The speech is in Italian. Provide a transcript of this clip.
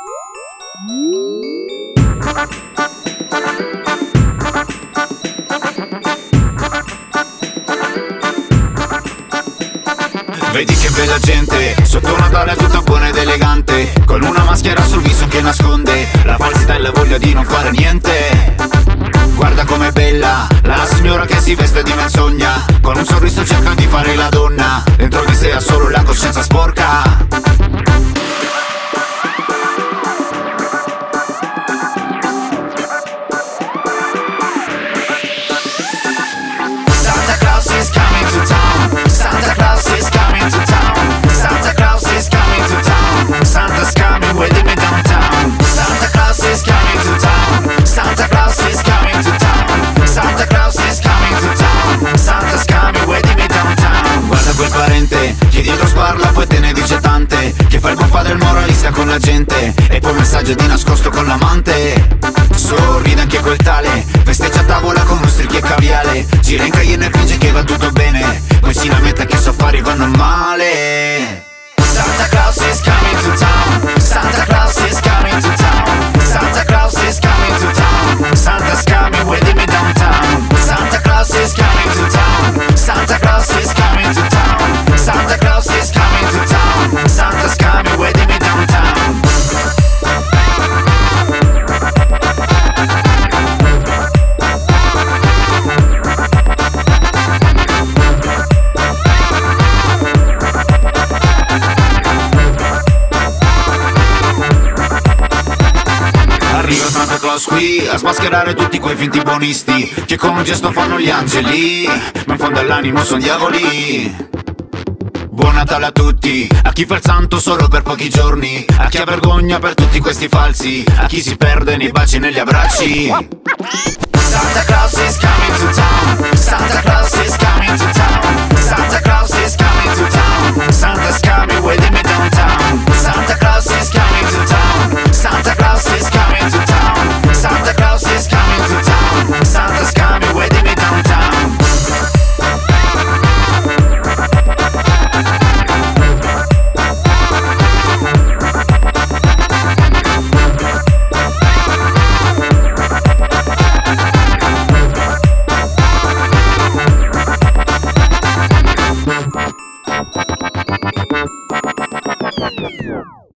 Vedi che bella gente, sotto una donna tutta buona ed elegante, con una maschera sul viso che nasconde la falsità e la voglia di non fare niente. Guarda com'è bella, la signora che si veste di menzogna, con un sorriso cerca di fare la donna, dentro di sé ha solo la coscienza sporca. Santa Claus is coming to town. Santa Claus is coming to town. Santa Claus is coming to town. Santa's coming with me downtown. Santa Claus is coming to town. Santa Claus is coming to town. Santa Claus is coming to town. Santa's coming with me downtown. Guarda quel parente che dietro sparla poi te ne dice tante, che fa il buon padre il moralista con la gente e poi messaggio di nascosto con l'amante. Sorride anche quel tale, festeggia a tavola con mostrichi e caviale, gira in Cayenne e finge che va tutto bene, poi si lamenta che i suoi affari vanno male. Santa Claus is coming to town. Santa Claus is coming to town. Santa Claus is coming to town. Santa's coming with me downtown. Santa Claus is coming to town. Santa Claus is coming to town. Santa Claus is coming to town. Santa's coming with me downtown. Arriva Santa Claus qui a smascherare tutti quei finti buonisti che con un gesto fanno gli angeli, ma in fondo all'animo sono diavoli. Buon Natale a tutti, a chi fa il santo solo per pochi giorni, a chi ha vergogna per tutti questi falsi, a chi si perde nei baci e negli abbracci. Santa Claus is coming to town. Santa Claus is coming to town. Santa Claus is coming to town. Santa's coming with me downtown. Santa Claus is coming to town. Santa Claus is coming to town. Santa Claus is coming to town. Santa's coming with me downtown. Yeah.